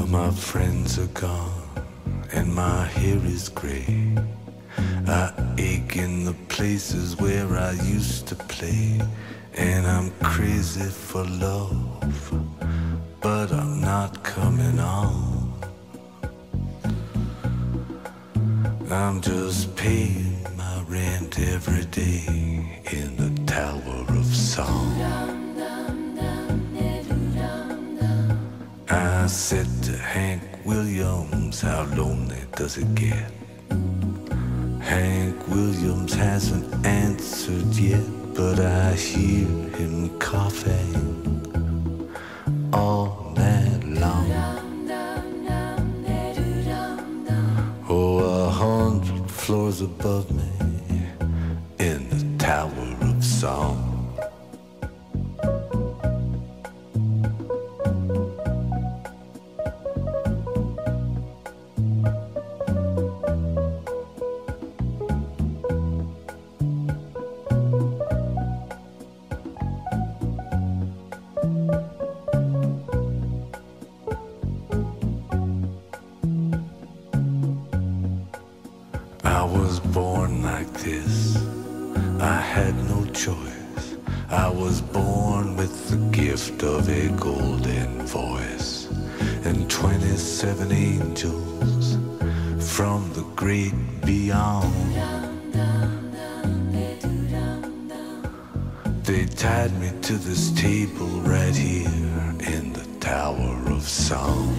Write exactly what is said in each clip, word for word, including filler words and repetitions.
my friends are gone and my hair is gray. I ache in the places where I used to play. And I'm crazy for love, but I'm not coming on. I'm just paying my rent every day in the Tower of Song. I said to Hank Williams, how lonely does it get? Hank Williams hasn't answered yet, but I hear him coughing all night long. Oh, a hundred floors above me in the Tower of Song. I was born like this, I had no choice. I was born with the gift of a golden voice, and twenty-seven angels from the great beyond. They tied me to this table right here in the Tower of Song,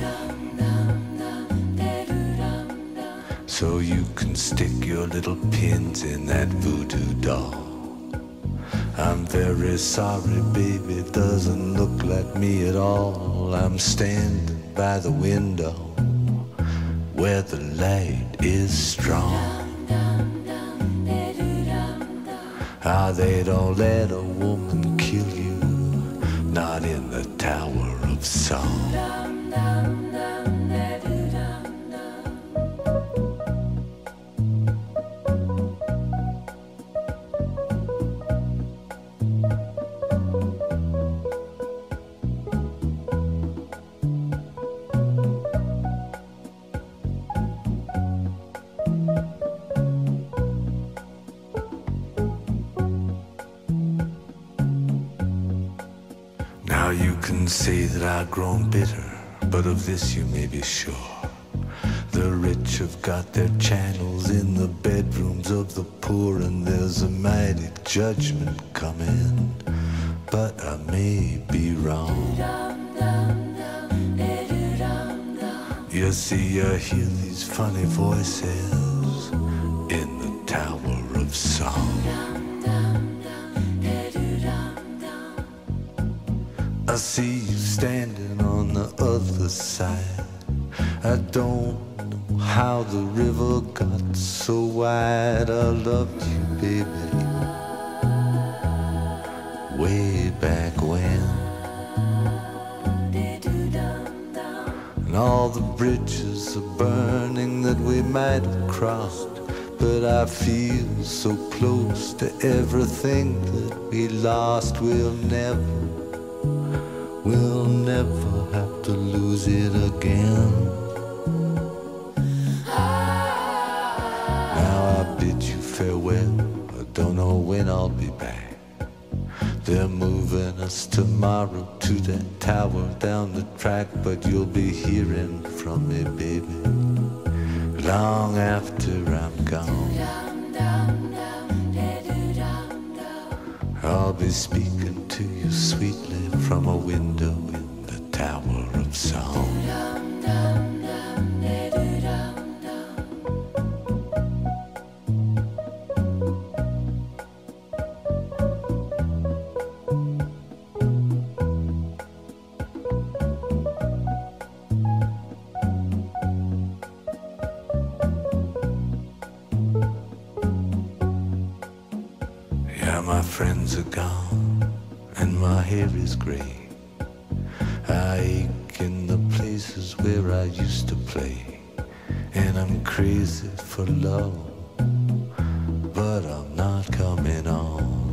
so you can stick your little pins in that voodoo doll. I'm very sorry, baby, it doesn't look like me at all. I'm standing by the window where the light is strong. Ah, they don't let a woman kill you, not in the Tower of Song. Now you can say that I've grown bitter, but of this you may be sure. The rich have got their channels in the bedrooms of the poor, and there's a mighty judgment coming, but I may be wrong. You see, I hear these funny voices in the Tower of Song. I see you standing on the other side. I don't know how the river got so wide. I loved you, baby, way back when. And all the bridges are burning that we might have crossed, but I feel so close to everything that we lost. We'll never We'll never have to lose it again. Now I bid you farewell, I don't know when I'll be back. They're moving us tomorrow to that tower down the track, but you'll be hearing from me, baby, long after I'm gone. I'll be speaking to you sweetly from a window in the Tower of Song. Yeah, my friends are gone and my hair is gray. I ache in the places where I used to play, and I'm crazy for love, but I'm not coming on.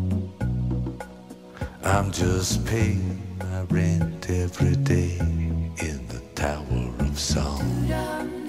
I'm just paying my rent every day song.